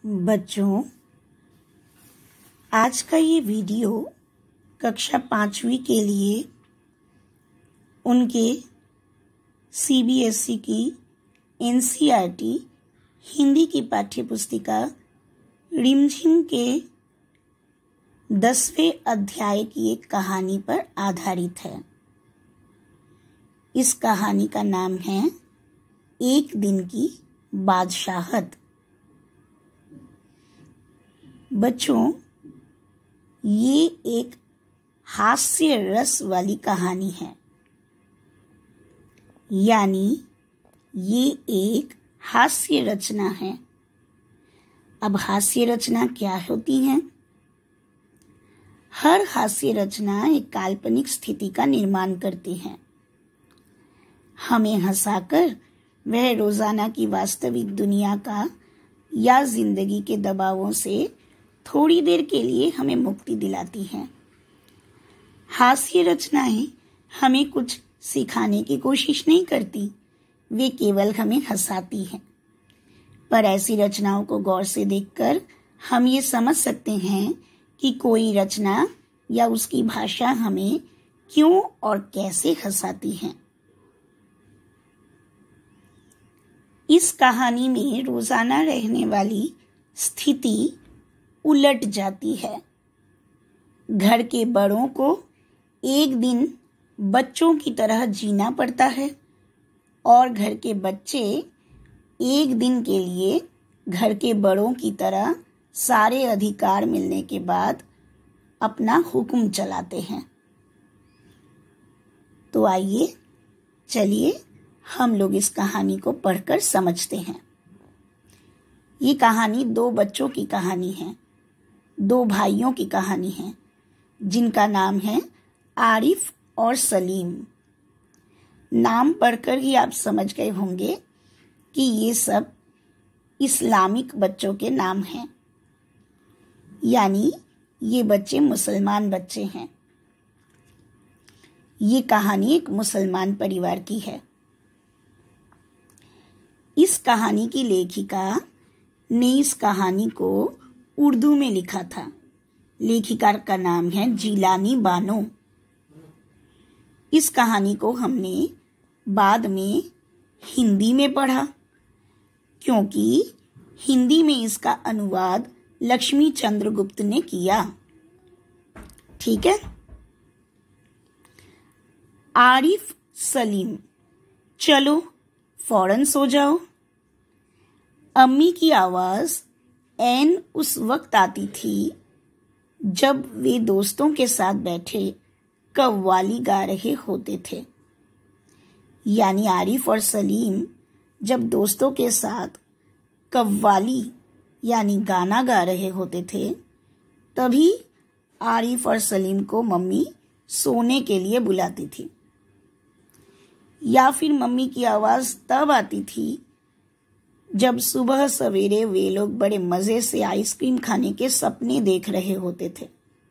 बच्चों, आज का ये वीडियो कक्षा 5वीं के लिए उनके CBSE की NCERT हिंदी की पाठ्यपुस्तिका रिमझिम के 10वें अध्याय की एक कहानी पर आधारित है। इस कहानी का नाम है एक दिन की बादशाहत। बच्चों, ये एक हास्य रस वाली कहानी है, यानी ये एक हास्य रचना है। अब हास्य रचना क्या होती है? हर हास्य रचना एक काल्पनिक स्थिति का निर्माण करती है। हमें हंसाकर वह रोजाना की वास्तविक दुनिया का या जिंदगी के दबावों से थोड़ी देर के लिए हमें मुक्ति दिलाती हैं। हास्य रचनाएं हमें कुछ सिखाने की कोशिश नहीं करती, वे केवल हमें हंसाती हैं। पर ऐसी रचनाओं को गौर से देखकर हम ये समझ सकते हैं कि कोई रचना या उसकी भाषा हमें क्यों और कैसे हंसाती है। इस कहानी में रोजाना रहने वाली स्थिति उलट जाती है। घर के बड़ों को एक दिन बच्चों की तरह जीना पड़ता है और घर के बच्चे एक दिन के लिए घर के बड़ों की तरह सारे अधिकार मिलने के बाद अपना हुक्म चलाते हैं। तो आइए, चलिए हम लोग इस कहानी को पढ़कर समझते हैं। ये कहानी दो बच्चों की कहानी है, दो भाइयों की कहानी है, जिनका नाम है आरिफ और सलीम। नाम पढ़कर ही आप समझ गए होंगे कि ये सब इस्लामिक बच्चों के नाम हैं, यानी ये बच्चे मुसलमान बच्चे हैं। ये कहानी एक मुसलमान परिवार की है। इस कहानी की लेखिका ने इस कहानी को उर्दू में लिखा था। लेखिका का नाम है जिलानी बानो। इस कहानी को हमने बाद में हिंदी में पढ़ा, क्योंकि हिंदी में इसका अनुवाद लक्ष्मी चंद्रगुप्त ने किया। ठीक है। आरिफ, सलीम, चलो फौरन सो जाओ। अम्मी की आवाज ऐन उस वक्त आती थी जब वे दोस्तों के साथ बैठे कव्वाली गा रहे होते थे। यानी आरिफ और सलीम जब दोस्तों के साथ कव्वाली यानी गाना गा रहे होते थे, तभी आरिफ और सलीम को मम्मी सोने के लिए बुलाती थी। या फिर मम्मी की आवाज तब आती थी जब सुबह सवेरे वे लोग बड़े मजे से आइसक्रीम खाने के सपने देख रहे होते थे।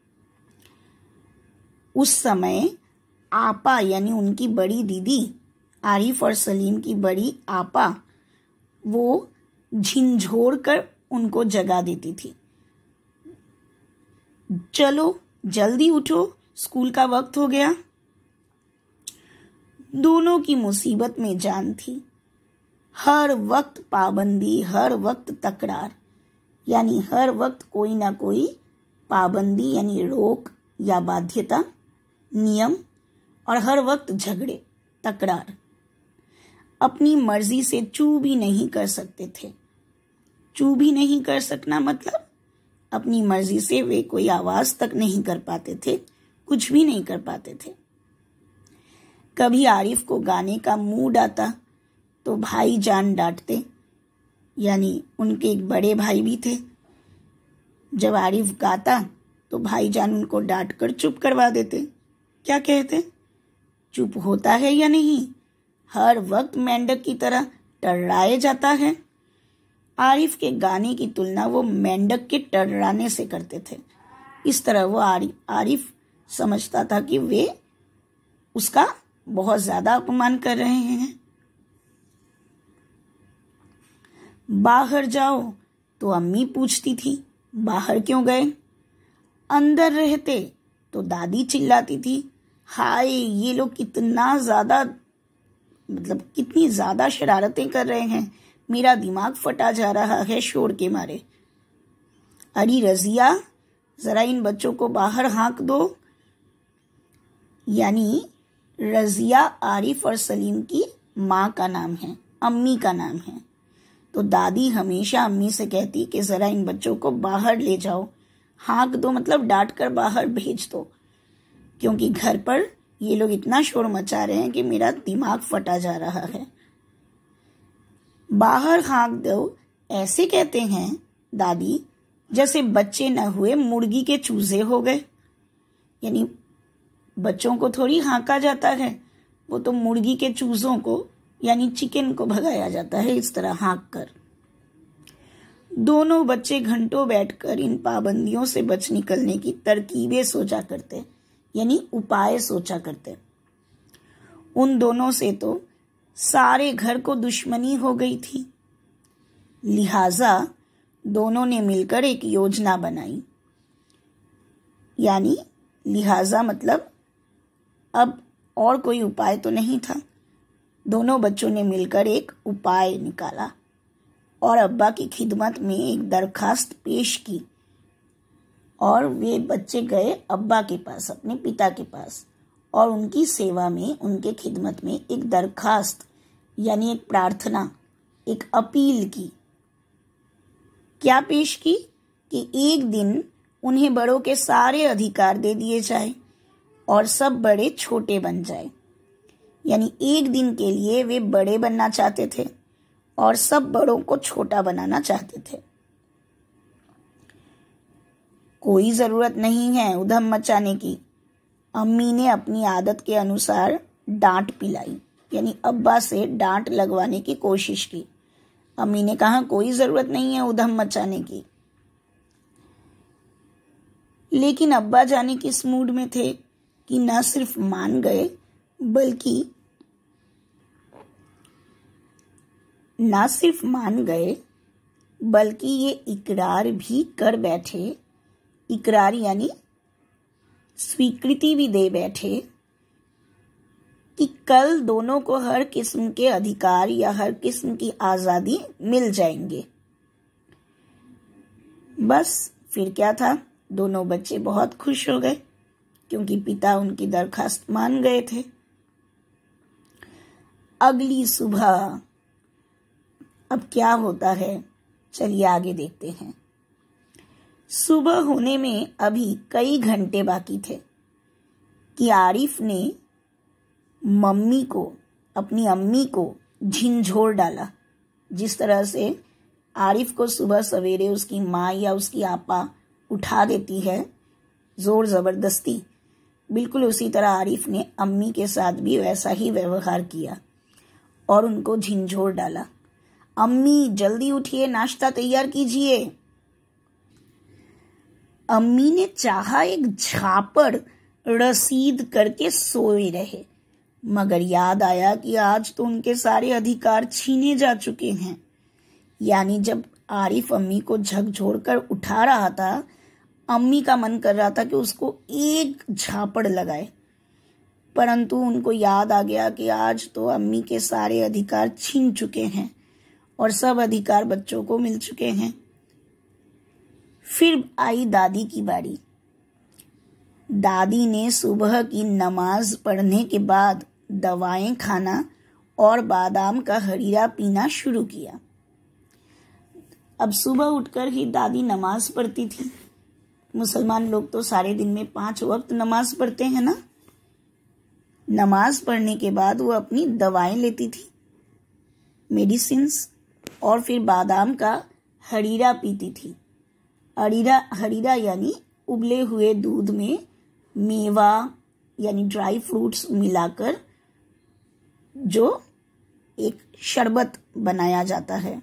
उस समय आपा यानी उनकी बड़ी दीदी, आरिफ और सलीम की बड़ी आपा, वो झिंझोड़ कर उनको जगा देती थी। चलो जल्दी उठो, स्कूल का वक्त हो गया। दोनों की मुसीबत में जान थी। हर वक्त पाबंदी, हर वक्त तकरार, यानी हर वक्त कोई ना कोई पाबंदी यानी रोक या बाध्यता, नियम, और हर वक्त झगड़े, तकरार। अपनी मर्जी से चू भी नहीं कर सकते थे। चू भी नहीं कर सकना मतलब अपनी मर्जी से वे कोई आवाज तक नहीं कर पाते थे, कुछ भी नहीं कर पाते थे। कभी आरिफ को गाने का मूड आता तो भाई जान डांटते, यानी उनके एक बड़े भाई भी थे। जब आरिफ गाता तो भाईजान उनको डांटकर चुप करवा देते। क्या कहते? चुप होता है या नहीं? हर वक्त मेंढक की तरह टर्राए जाता है। आरिफ के गाने की तुलना वो मेंढक के टर्राने से करते थे। इस तरह वो आरिफ समझता था कि वे उसका बहुत ज्यादा अपमान कर रहे हैं। बाहर जाओ, तो अम्मी पूछती थी बाहर क्यों गए। अंदर रहते तो दादी चिल्लाती थी, हाय ये लोग कितना ज़्यादा कितनी ज़्यादा शरारतें कर रहे हैं, मेरा दिमाग फटा जा रहा है शोर के मारे। अरे रजिया, ज़रा इन बच्चों को बाहर हाँक दो। यानी रजिया आरिफ और सलीम की माँ का नाम है, अम्मी का नाम है। तो दादी हमेशा अम्मी से कहती कि ज़रा इन बच्चों को बाहर ले जाओ, हाँक दो मतलब डांट कर बाहर भेज दो, क्योंकि घर पर ये लोग इतना शोर मचा रहे हैं कि मेरा दिमाग फटा जा रहा है। बाहर हाँक दो ऐसे कहते हैं दादी जैसे बच्चे न हुए मुर्गी के चूजे हो गए। यानी बच्चों को थोड़ी हाँका जाता है, वो तो मुर्गी के चूजों को यानी चिकन को भगाया जाता है इस तरह हाँक कर। दोनों बच्चे घंटों बैठकर इन पाबंदियों से बच निकलने की तरकीबें सोचा करते, यानी उपाय सोचा करते। उन दोनों से तो सारे घर को दुश्मनी हो गई थी, लिहाजा दोनों ने मिलकर एक योजना बनाई। यानी लिहाजा मतलब अब और कोई उपाय तो नहीं था। दोनों बच्चों ने मिलकर एक उपाय निकाला और अब्बा की खिदमत में एक दरखास्त पेश की। और वे बच्चे गए अब्बा के पास, अपने पिता के पास, और उनकी सेवा में, उनके खिदमत में एक दरखास्त यानी एक प्रार्थना, एक अपील की। क्या पेश की कि एक दिन उन्हें बड़ों के सारे अधिकार दे दिए जाए और सब बड़े छोटे बन जाए। यानी एक दिन के लिए वे बड़े बनना चाहते थे और सब बड़ों को छोटा बनाना चाहते थे। कोई जरूरत नहीं है उधम मचाने की। अम्मी ने अपनी आदत के अनुसार डांट पिलाई, यानी अब्बा से डांट लगवाने की कोशिश की। अम्मी ने कहा कोई जरूरत नहीं है उधम मचाने की। लेकिन अब्बा जाने किस मूड में थे कि न सिर्फ मान गए बल्कि ये इकरार भी कर बैठे। इकरार यानी स्वीकृति भी दे बैठे कि कल दोनों को हर किस्म के अधिकार या हर किस्म की आज़ादी मिल जाएंगे। बस फिर क्या था, दोनों बच्चे बहुत खुश हो गए क्योंकि पिता उनकी दरखास्त मान गए थे। अगली सुबह अब क्या होता है, चलिए आगे देखते हैं। सुबह होने में अभी कई घंटे बाकी थे कि आरिफ ने अपनी अम्मी को झिंझोर डाला। जिस तरह से आरिफ को सुबह सवेरे उसकी माँ या उसकी आपा उठा देती है जोर जबरदस्ती, बिल्कुल उसी तरह आरिफ ने अम्मी के साथ भी वैसा ही व्यवहार किया और उनको झिंझोर डाला। अम्मी जल्दी उठिए, नाश्ता तैयार कीजिए। अम्मी ने चाहा एक झापड़ रसीद करके सोए रहे, मगर याद आया कि आज तो उनके सारे अधिकार छीने जा चुके हैं। यानी जब आरिफ अम्मी को झकझोर कर उठा रहा था, अम्मी का मन कर रहा था कि उसको एक झापड़ लगाए, परंतु उनको याद आ गया कि आज तो अम्मी के सारे अधिकार छीन चुके हैं और सब अधिकार बच्चों को मिल चुके हैं। फिर आई दादी की बारी। दादी ने सुबह की नमाज पढ़ने के बाद दवाएं खाना और बादाम का हरीरा पीना शुरू किया। अब सुबह उठकर ही दादी नमाज पढ़ती थी। मुसलमान लोग तो सारे दिन में 5 वक्त नमाज पढ़ते हैं ना। नमाज पढ़ने के बाद वो अपनी दवाएं लेती थी, मेडिसिन्स, और फिर बादाम का हरीरा पीती थी। हरीरा यानी उबले हुए दूध में मेवा यानी ड्राई फ्रूट्स मिलाकर जो एक शरबत बनाया जाता है।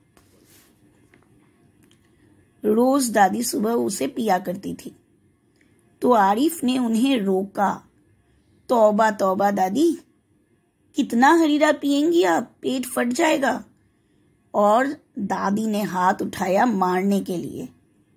रोज दादी सुबह उसे पिया करती थी। तो आरिफ ने उन्हें रोका। तौबा तौबा दादी, कितना हरीरा पिएंगी आप, पेट फट जाएगा। और दादी ने हाथ उठाया मारने के लिए।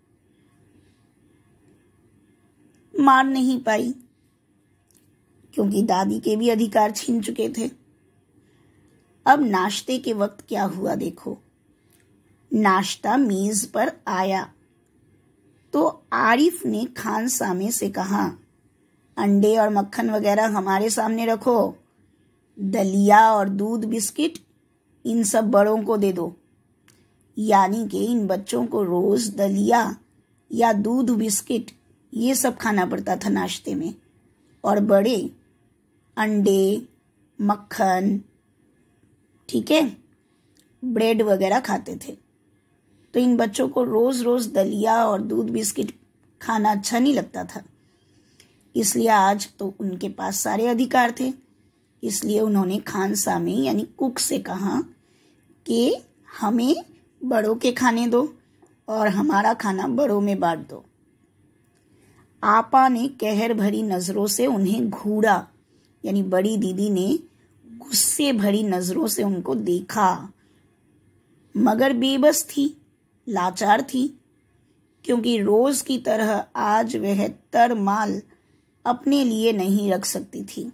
मार नहीं पाई क्योंकि दादी के भी अधिकार छीन चुके थे। अब नाश्ते के वक्त क्या हुआ देखो। नाश्ता मेज पर आया तो आरिफ ने खानसामे से कहा, अंडे और मक्खन वगैरह हमारे सामने रखो, दलिया और दूध बिस्किट इन सब बड़ों को दे दो। यानी कि इन बच्चों को रोज दलिया या दूध बिस्किट ये सब खाना पड़ता था नाश्ते में, और बड़े अंडे मक्खन, ठीक है, ब्रेड वगैरह खाते थे। तो इन बच्चों को रोज रोज दलिया और दूध बिस्किट खाना अच्छा नहीं लगता था। इसलिए आज तो उनके पास सारे अधिकार थे। इसलिए उन्होंने खानसामे यानी कुक से कहा कि हमें बड़ों के खाने दो और हमारा खाना बड़ों में बांट दो। आपा ने कहर भरी नजरों से उन्हें घूरा, यानी बड़ी दीदी ने गुस्से भरी नजरों से उनको देखा, मगर बेबस थी, लाचार थी, क्योंकि रोज की तरह आज वह तरमाल अपने लिए नहीं रख सकती थी।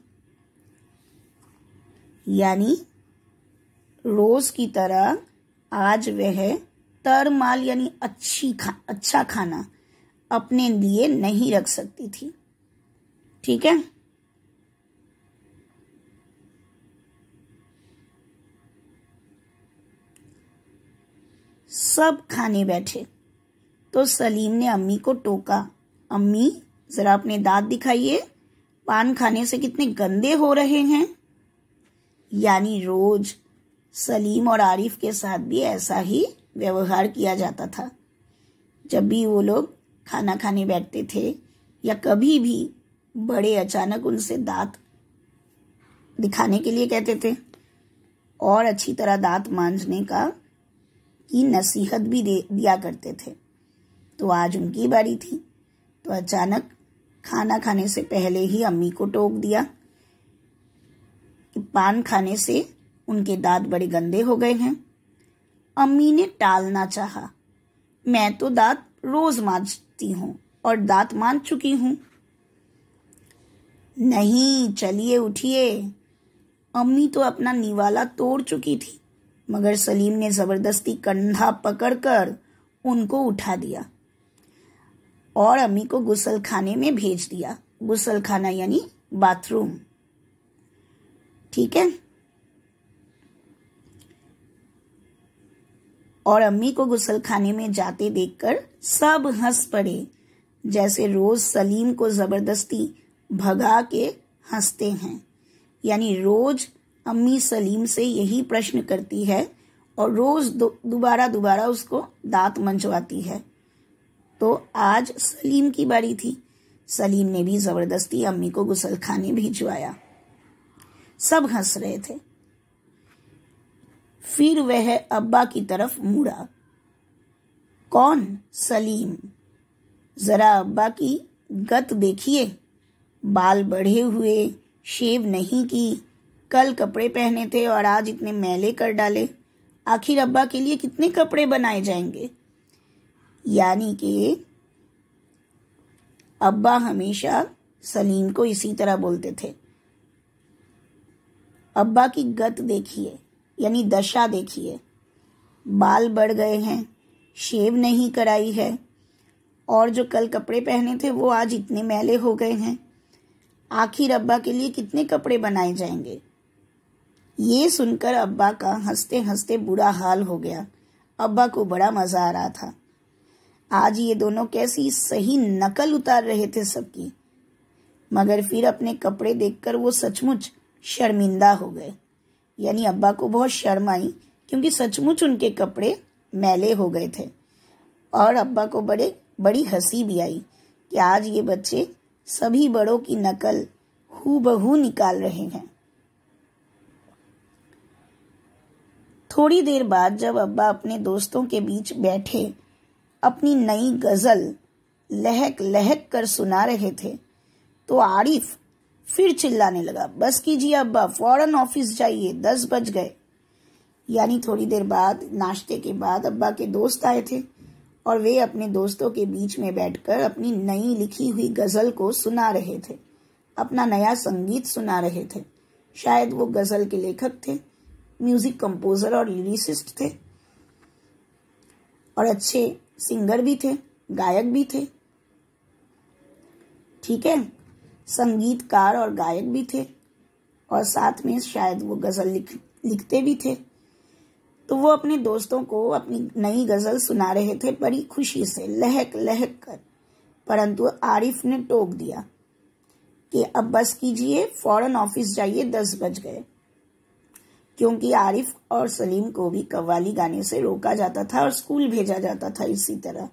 यानी रोज की तरह आज वह तरमाल यानी अच्छा खाना अपने लिए नहीं रख सकती थी। ठीक है। सब खाने बैठे तो सलीम ने अम्मी को टोका, अम्मी जरा अपने दांत दिखाइए, पान खाने से कितने गंदे हो रहे हैं। यानी रोज सलीम और आरिफ के साथ भी ऐसा ही व्यवहार किया जाता था। जब भी वो लोग खाना खाने बैठते थे या कभी भी बड़े अचानक उनसे दांत दिखाने के लिए कहते थे और अच्छी तरह दांत मांजने की नसीहत भी दिया करते थे। तो आज उनकी बारी थी, तो अचानक खाना खाने से पहले ही अम्मी को टोक दिया कि पान खाने से उनके दांत बड़े गंदे हो गए हैं। अम्मी ने टालना चाहा, मैं तो दांत रोज मांजती हूँ और दांत मांज चुकी हूँ। नहीं, चलिए उठिए। अम्मी तो अपना निवाला तोड़ चुकी थी, मगर सलीम ने जबरदस्ती कंधा पकड़कर उनको उठा दिया और अम्मी को गुसल खाने में भेज दिया। गुसल खाना यानी बाथरूम। ठीक है। और अम्मी को गुसल खाने में जाते देखकर सब हंस पड़े, जैसे रोज सलीम को जबरदस्ती भगा के हंसते हैं। यानी रोज अम्मी सलीम से यही प्रश्न करती है और रोज दोबारा उसको दांत मंजवाती है। तो आज सलीम की बारी थी। सलीम ने भी जबरदस्ती अम्मी को गुसल खाने भिजवाया। सब हंस रहे थे। फिर वह अब्बा की तरफ मुड़ा। कौन? सलीम। जरा अब्बा की गत देखिए, बाल बढ़े हुए, शेव नहीं की, कल कपड़े पहने थे और आज इतने मैले कर डाले। आखिर अब्बा के लिए कितने कपड़े बनाए जाएंगे? यानी कि अब्बा हमेशा सलीम को इसी तरह बोलते थे। अब्बा की गत देखिए, यानी दशा देखिए, बाल बढ़ गए हैं, शेव नहीं कराई है और जो कल कपड़े पहने थे वो आज इतने मैले हो गए हैं। आखिर अब्बा के लिए कितने कपड़े बनाए जाएंगे? ये सुनकर अब्बा का हंसते हंसते बुरा हाल हो गया। अब्बा को बड़ा मजा आ रहा था। आज ये दोनों कैसी सही नकल उतार रहे थे सबकी, मगर फिर अपने कपड़े देखकर वो सचमुच शर्मिंदा हो गए। यानी अब्बा को बहुत शर्म आई, क्योंकि सचमुच उनके कपड़े मैले हो गए थे। और अब्बा को बड़ी हंसी भी आई कि आज ये बच्चे सभी बड़ों की नकल हूबहू निकाल रहे हैं। थोड़ी देर बाद जब अब्बा अपने दोस्तों के बीच बैठे अपनी नई गजल लहक लहक कर सुना रहे थे, तो आरिफ फिर चिल्लाने लगा, बस कीजिए अब्बा, फौरन ऑफिस जाइए, 10 बज गए। यानी थोड़ी देर बाद नाश्ते के बाद अब्बा के दोस्त आए थे और वे अपने दोस्तों के बीच में बैठकर अपनी नई लिखी हुई गज़ल को सुना रहे थे, अपना नया संगीत सुना रहे थे। शायद वो गज़ल के लेखक थे, म्यूजिक कंपोजर और लिरिसिस्ट थे और अच्छे सिंगर भी थे, गायक भी थे। ठीक है, संगीतकार और गायक भी थे और साथ में शायद वो गज़ल लिखते भी थे। तो वो अपने दोस्तों को अपनी नई गज़ल सुना रहे थे बड़ी खुशी से, लहक लहक कर। परंतु आरिफ ने टोक दिया कि अब बस कीजिए, फौरन ऑफिस जाइए, 10 बज गए। क्योंकि आरिफ और सलीम को भी कव्वाली गाने से रोका जाता था और स्कूल भेजा जाता था इसी तरह।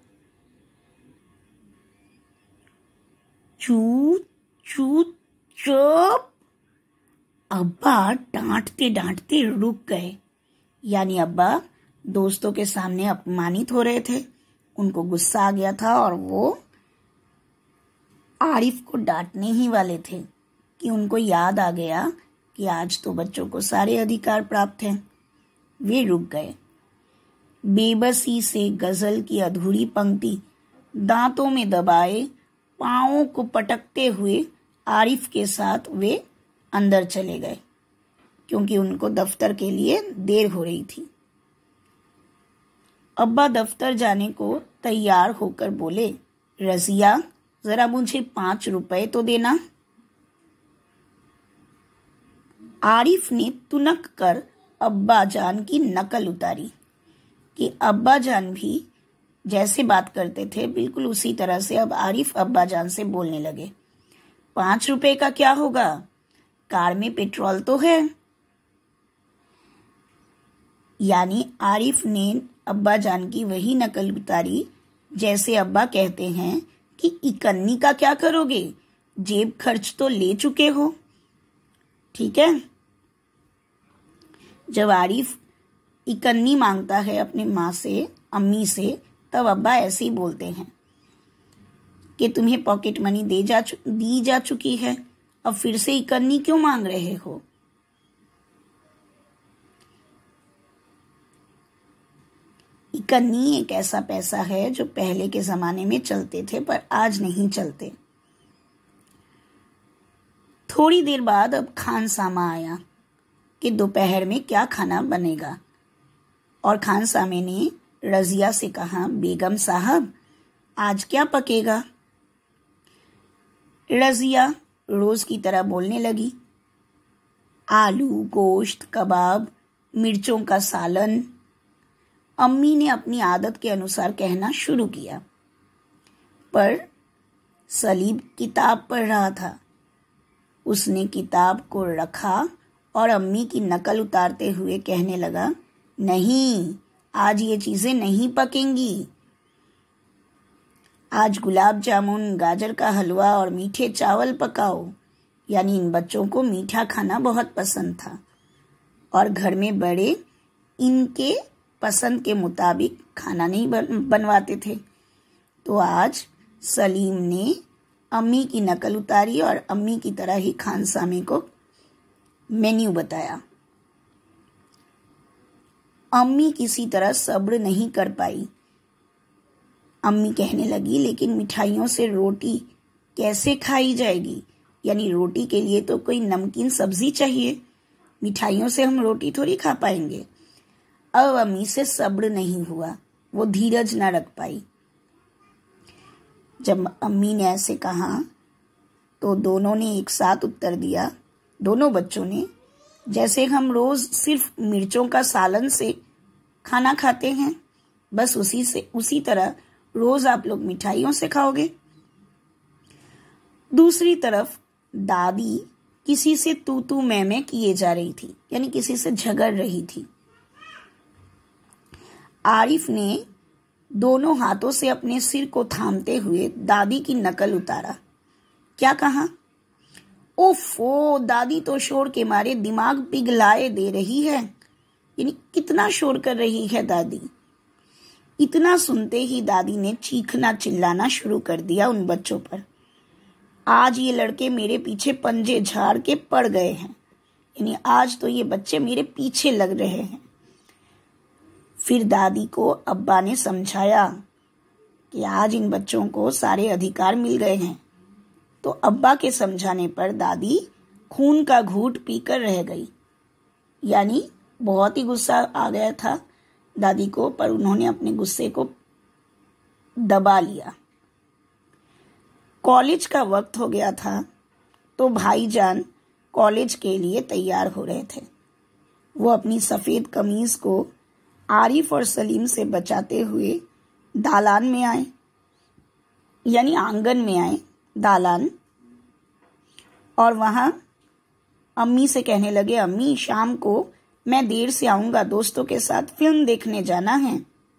चूत चूत चुप। अब्बा डांटते डांटते रुक गए। यानी अब्बा दोस्तों के सामने अपमानित हो रहे थे, उनको गुस्सा आ गया था और वो आरिफ को डांटने ही वाले थे कि उनको याद आ गया कि आज तो बच्चों को सारे अधिकार प्राप्त हैं। वे रुक गए। बेबसी से गजल की अधूरी पंक्ति दांतों में दबाए पांवों को पटकते हुए आरिफ के साथ वे अंदर चले गए, क्योंकि उनको दफ्तर के लिए देर हो रही थी। अब्बा दफ्तर जाने को तैयार होकर बोले, रजिया जरा मुझे 5 रुपए तो देना। आरिफ ने तुनक कर अब्बा जान की नकल उतारी कि अब्बा जान भी जैसे बात करते थे बिल्कुल उसी तरह से अब आरिफ अब्बा जान से बोलने लगे। 5 रुपए का क्या होगा, कार में पेट्रोल तो है। यानी आरिफ ने अब्बा जान की वही नकल उतारी जैसे अब्बा कहते हैं कि इकन्नी का क्या करोगे, जेब खर्च तो ले चुके हो। ठीक है, जब आरिफ इकन्नी मांगता है अपने माँ से, अम्मी से, तब अब्बा ऐसे ही बोलते हैं कि तुम्हें पॉकेट मनी दी जा चुकी है, अब फिर से इकन्नी क्यों मांग रहे हो। इकन्नी एक ऐसा पैसा है जो पहले के जमाने में चलते थे पर आज नहीं चलते। थोड़ी देर बाद अब खानसामा आया कि दोपहर में क्या खाना बनेगा और खानसामे ने रजिया से कहा, बेगम साहब आज क्या पकेगा। रजिया रोज की तरह बोलने लगी, आलू, गोश्त, कबाब, मिर्चों का सालन। अम्मी ने अपनी आदत के अनुसार कहना शुरू किया, पर सलीम किताब पढ़ रहा था। उसने किताब को रखा और अम्मी की नकल उतारते हुए कहने लगा, नहीं, आज ये चीजें नहीं पकेंगी। आज गुलाब जामुन, गाजर का हलवा और मीठे चावल पकाओ। यानी इन बच्चों को मीठा खाना बहुत पसंद था और घर में बड़े इनके पसंद के मुताबिक खाना नहीं बनवाते थे। तो आज सलीम ने अम्मी की नकल उतारी और अम्मी की तरह ही खानसामे को मेन्यू बताया। अम्मी किसी तरह सब्र नहीं कर पाई। अम्मी कहने लगी, लेकिन मिठाइयों से रोटी कैसे खाई जाएगी। यानी रोटी के लिए तो कोई नमकीन सब्जी चाहिए, मिठाइयों से हम रोटी थोड़ी खा पाएंगे। अब अम्मी से सब्र नहीं हुआ, वो धीरज न रख पाई। जब अम्मी ने ऐसे कहा तो दोनों ने एक साथ उत्तर दिया, दोनों बच्चों ने, जैसे हम रोज सिर्फ मिर्चों का सालन से खाना खाते हैं, बस उसी तरह रोज आप लोग मिठाइयों से खाओगे। दूसरी तरफ दादी किसी से तू मैं किए जा रही थी, यानी किसी से झगड़ रही थी। आरिफ ने दोनों हाथों से अपने सिर को थामते हुए दादी की नकल उतारा। क्या कहा, ओफो, दादी तो शोर के मारे दिमाग पिघलाए दे रही है। यानी कितना शोर कर रही है दादी। इतना सुनते ही दादी ने चीखना चिल्लाना शुरू कर दिया उन बच्चों पर। आज ये लड़के मेरे पीछे पंजे झाड़ के पड़ गए हैं, यानी आज तो ये बच्चे मेरे पीछे लग रहे हैं। फिर दादी को अब्बा ने समझाया कि आज इन बच्चों को सारे अधिकार मिल गए हैं। तो अब्बा के समझाने पर दादी खून का घूंट पीकर रह गई। यानी बहुत ही गुस्सा आ गया था दादी को, पर उन्होंने अपने गुस्से को दबा लिया। कॉलेज का वक्त हो गया था तो भाईजान कॉलेज के लिए तैयार हो रहे थे। वो अपनी सफ़ेद कमीज को आरिफ और सलीम से बचाते हुए दालान में आए, यानी आंगन में आए, दालान। और वहाँ अम्मी से कहने लगे, अम्मी शाम को मैं देर से आऊँगा, दोस्तों के साथ फिल्म देखने जाना है।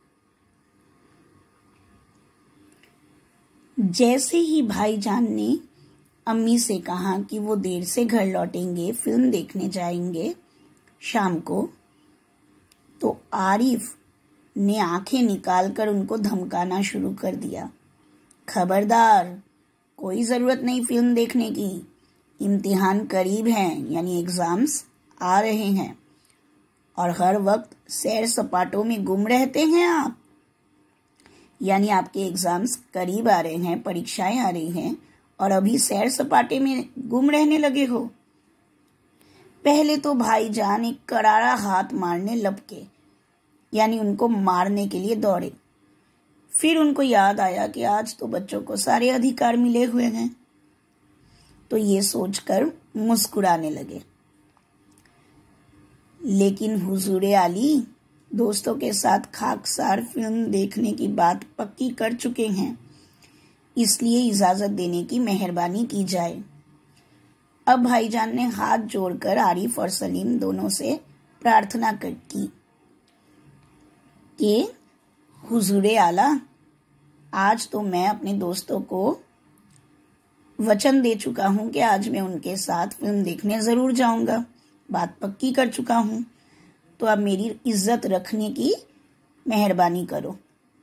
जैसे ही भाईजान ने अम्मी से कहा कि वो देर से घर लौटेंगे, फिल्म देखने जाएंगे शाम को, तो आरिफ ने आंखें निकालकर उनको धमकाना शुरू कर दिया। खबरदार, कोई ज़रूरत नहीं फिल्म देखने की, इम्तिहान करीब हैं, यानी एग्ज़ाम्स आ रहे हैं, और हर वक्त सैर सपाटों में गुम रहते हैं आप, यानी आपके एग्ज़ाम्स करीब आ रहे हैं, परीक्षाएं आ रही हैं, और अभी सैर सपाटे में गुम रहने लगे हो। पहले तो भाईजान एक करारा हाथ मारने लपके, यानी उनको मारने के लिए दौड़े। फिर उनको याद आया कि आज तो बच्चों को सारे अधिकार मिले हुए हैं, तो ये सोचकर मुस्कुराने लगे। लेकिन हुजूरे आली दोस्तों के साथ खाकसार फिल्म देखने की बात पक्की कर चुके हैं, इसलिए इजाज़त देने की मेहरबानी की जाए। अब भाईजान ने हाथ जोड़कर आरिफ और सलीम दोनों से प्रार्थना की कि हुजूरे आला, आज तो मैं अपने दोस्तों को वचन दे चुका हूँ कि आज मैं उनके साथ फिल्म देखने ज़रूर जाऊँगा, बात पक्की कर चुका हूँ, तो अब मेरी इज्जत रखने की मेहरबानी करो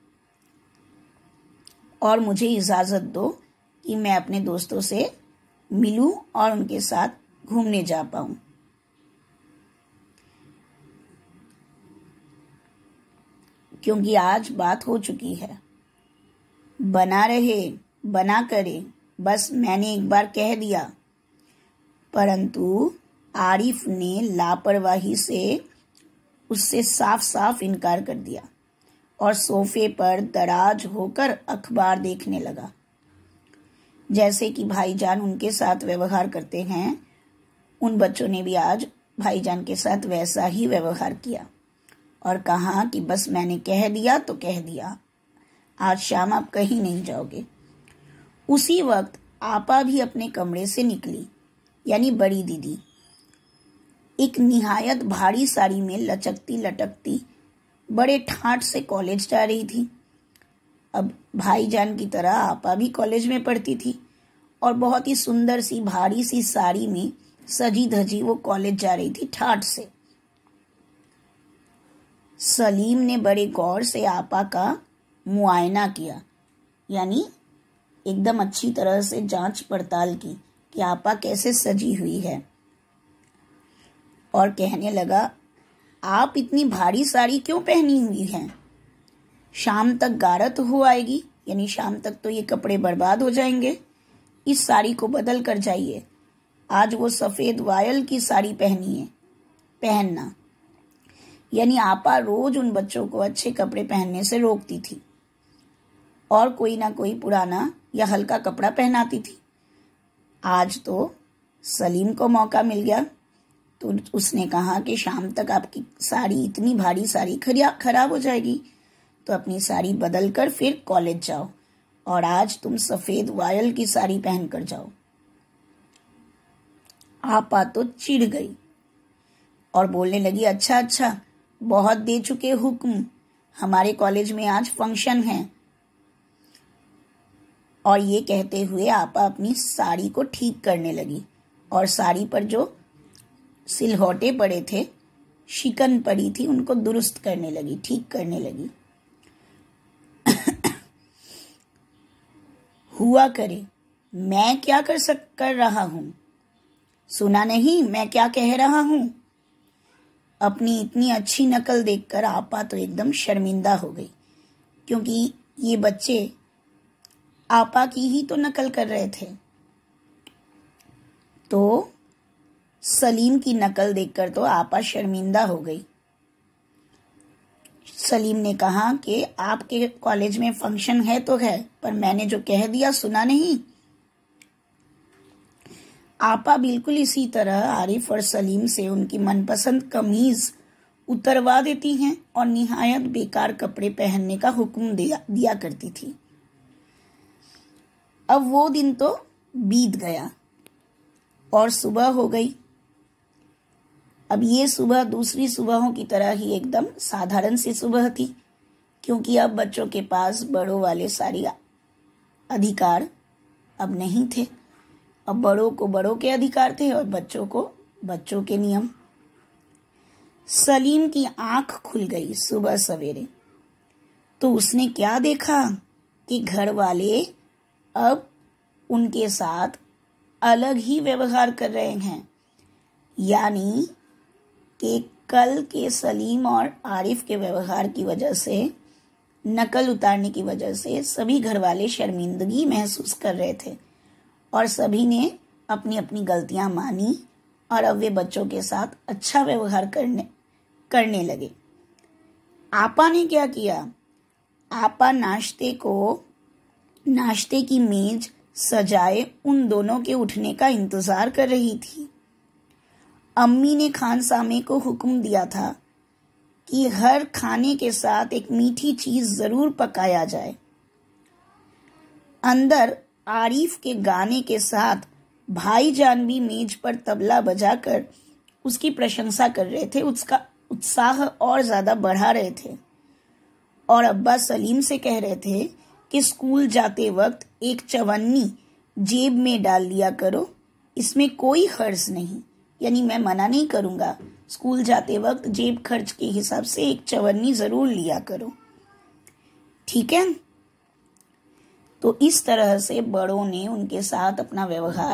और मुझे इजाज़त दो कि मैं अपने दोस्तों से मिलूं और उनके साथ घूमने जा पाऊं। क्योंकि आज बात हो चुकी है, बना रहे बना करे, बस मैंने एक बार कह दिया। परंतु आरिफ ने लापरवाही से उससे साफ साफ इनकार कर दिया और सोफे पर दराज होकर अखबार देखने लगा। जैसे कि भाईजान उनके साथ व्यवहार करते हैं, उन बच्चों ने भी आज भाईजान के साथ वैसा ही व्यवहार किया और कहा कि बस मैंने कह दिया तो कह दिया, आज शाम आप कहीं नहीं जाओगे। उसी वक्त आपा भी अपने कमरे से निकली, यानी बड़ी दीदी, एक निहायत भारी साड़ी में लचकती लटकती बड़े ठाठ से कॉलेज जा रही थी। अब भाईजान की तरह आपा भी कॉलेज में पढ़ती थी और बहुत ही सुंदर सी भारी सी साड़ी में सजी धजी वो कॉलेज जा रही थी ठाठ से। सलीम ने बड़े गौर से आपा का मुआयना किया, यानी एकदम अच्छी तरह से जांच पड़ताल की कि आपा कैसे सजी हुई है, और कहने लगा, आप इतनी भारी साड़ी क्यों पहनी हुई हैं? शाम तक गारत हो आएगी, यानी शाम तक तो ये कपड़े बर्बाद हो जाएंगे, इस साड़ी को बदल कर जाइए। आज वो सफ़ेद वायल की साड़ी पहनना। यानी आपा रोज उन बच्चों को अच्छे कपड़े पहनने से रोकती थी और कोई ना कोई पुराना या हल्का कपड़ा पहनाती थी। आज तो सलीम को मौका मिल गया, तो उसने कहा कि शाम तक आपकी साड़ी, इतनी भारी साड़ी खराब हो जाएगी, तो अपनी साड़ी बदल कर फिर कॉलेज जाओ और आज तुम सफ़ेद वायल की साड़ी पहन कर जाओ। आपा तो चिढ़ गई और बोलने लगी, अच्छा, बहुत दे चुके हुक्म, हमारे कॉलेज में आज फंक्शन है। और ये कहते हुए आपा अपनी साड़ी को ठीक करने लगी और साड़ी पर जो सिलहोटे पड़े थे, शिकन पड़ी थी, उनको दुरुस्त करने लगी, ठीक करने लगी। हुआ करे, मैं क्या कर रहा हूं? सुना नहीं मैं क्या कह रहा हूं? अपनी इतनी अच्छी नकल देखकर आपा तो एकदम शर्मिंदा हो गई, क्योंकि ये बच्चे आपा की ही तो नकल कर रहे थे। तो सलीम की नकल देखकर तो आपा शर्मिंदा हो गई। सलीम ने कहा कि आपके कॉलेज में फंक्शन है तो है, पर मैंने जो कह दिया सुना नहीं। आपा बिल्कुल इसी तरह आरिफ और सलीम से उनकी मनपसंद कमीज उतरवा देती हैं और निहायत बेकार कपड़े पहनने का हुक्म दिया करती थी। अब वो दिन तो बीत गया और सुबह हो गई। अब ये सुबह दूसरी सुबहों की तरह ही एकदम साधारण सी सुबह थी, क्योंकि अब बच्चों के पास बड़ों वाले सारे अधिकार अब नहीं थे। अब बड़ों को बड़ों के अधिकार थे और बच्चों को बच्चों के नियम। सलीम की आंख खुल गई सुबह सवेरे, तो उसने क्या देखा कि घर वाले अब उनके साथ अलग ही व्यवहार कर रहे हैं। यानी कि कल के सलीम और आरिफ के व्यवहार की वजह से, नकल उतारने की वजह से सभी घर वाले शर्मिंदगी महसूस कर रहे थे और सभी ने अपनी अपनी गलतियां मानी और अब वे बच्चों के साथ अच्छा व्यवहार करने लगे। आपा ने क्या किया? आपा नाश्ते की मेज सजाए उन दोनों के उठने का इंतजार कर रही थी। अम्मी ने खानसामे को हुक्म दिया था कि हर खाने के साथ एक मीठी चीज जरूर पकाया जाए। अंदर आरिफ के गाने के साथ भाईजान भी मेज पर तबला बजाकर उसकी प्रशंसा कर रहे थे, उसका उत्साह और ज्यादा बढ़ा रहे थे। और अब्बा सलीम से कह रहे थे कि स्कूल जाते वक्त एक चवन्नी जेब में डाल लिया करो, इसमें कोई खर्च नहीं। यानी मैं मना नहीं करूंगा, स्कूल जाते वक्त जेब खर्च के हिसाब से एक चवन्नी जरूर लिया करो, ठीक है। तो इस तरह से बड़ों ने उनके साथ अपना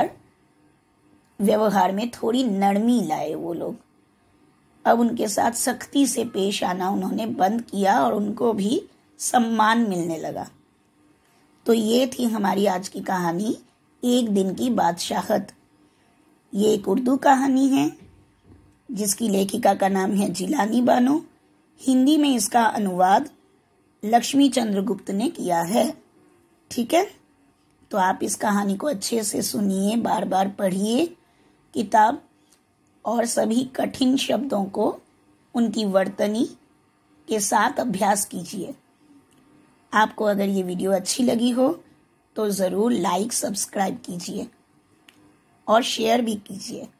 व्यवहार में थोड़ी नरमी लाए। वो लोग अब उनके साथ सख्ती से पेश आना उन्होंने बंद किया और उनको भी सम्मान मिलने लगा। तो ये थी हमारी आज की कहानी, एक दिन की बादशाहत। ये एक उर्दू कहानी है जिसकी लेखिका का नाम है जिलानी बानो। हिंदी में इसका अनुवाद लक्ष्मी चंद्रगुप्त ने किया है, ठीक है। तो आप इस कहानी को अच्छे से सुनिए, बार बार पढ़िए किताब और सभी कठिन शब्दों को उनकी वर्तनी के साथ अभ्यास कीजिए। आपको अगर ये वीडियो अच्छी लगी हो तो ज़रूर लाइक सब्सक्राइब कीजिए और शेयर भी कीजिए।